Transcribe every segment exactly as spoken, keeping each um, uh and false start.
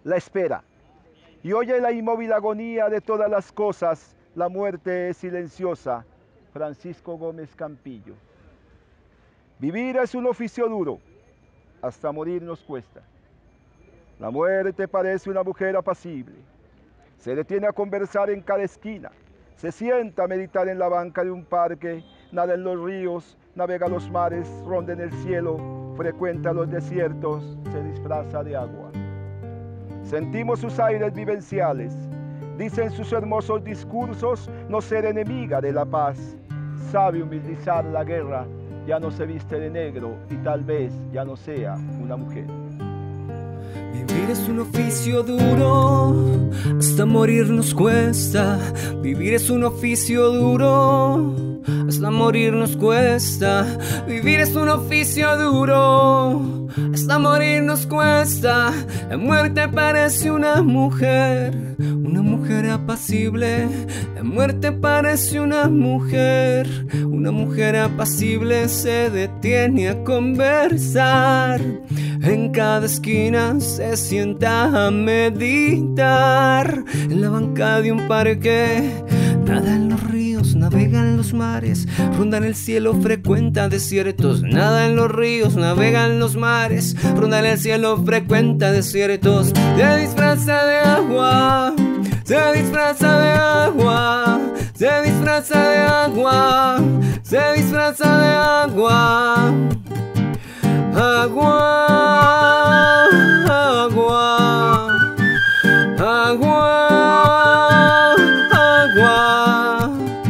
la espera, y oye la inmóvil agonía de todas las cosas, la muerte es silenciosa. Francisco Gómez Campillo. Vivir es un oficio duro, hasta morir nos cuesta. La muerte parece una mujer apacible, se detiene a conversar en cada esquina, se sienta a meditar en la banca de un parque, nada en los ríos, navega los mares, ronda en el cielo, frecuenta los desiertos, se disfraza de agua. Sentimos sus aires vivenciales, dice en sus hermosos discursos no ser enemiga de la paz, sabe humildizar la guerra, ya no se viste de negro y tal vez ya no sea una mujer. Vivir es un oficio duro, hasta morir nos cuesta. Vivir es un oficio duro, hasta morir nos cuesta. Vivir es un oficio duro, hasta morir nos cuesta. La muerte parece una mujer, una mujer apacible. La muerte parece una mujer, una mujer apacible. Se detiene a conversar, en cada esquina se sienta a meditar. En la banca de un parque, nada en los ríos, navega en los mares, ronda en el cielo, frecuenta desiertos. Nada en los ríos, navega en los mares, ronda en el cielo, frecuenta desiertos. Se disfraza de agua, se disfraza de agua, se disfraza de agua, se disfraza de agua. Agua, agua, agua, agua.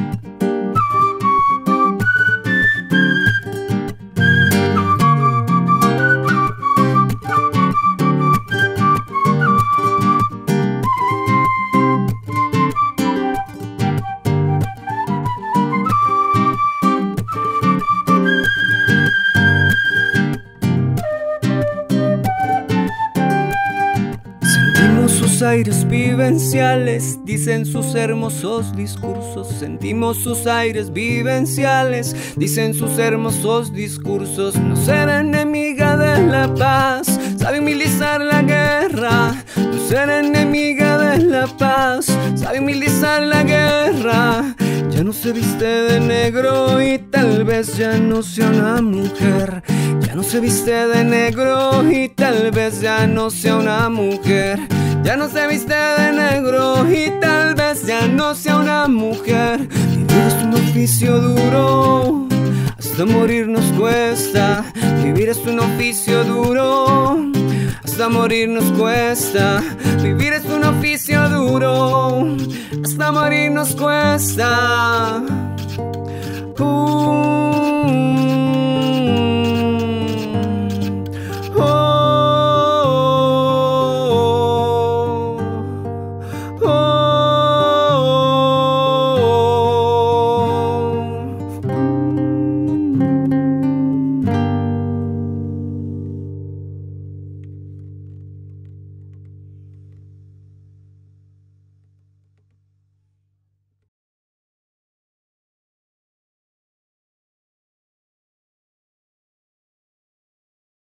Sus aires vivenciales, dicen sus hermosos discursos. Sentimos sus aires vivenciales, dicen sus hermosos discursos. No ser enemiga de la paz, sabe humilizar la guerra. No ser enemiga de la paz, sabe humilizar la guerra. Ya no se viste de negro y tal vez ya no sea una mujer. Ya no se viste de negro y tal vez ya no sea una mujer. Ya no se viste de negro y tal vez ya no sea una mujer. Vivir es un oficio duro, hasta morir nos cuesta. Vivir es un oficio duro, hasta morir nos cuesta. Vivir es un oficio duro, hasta morir nos cuesta. Uh.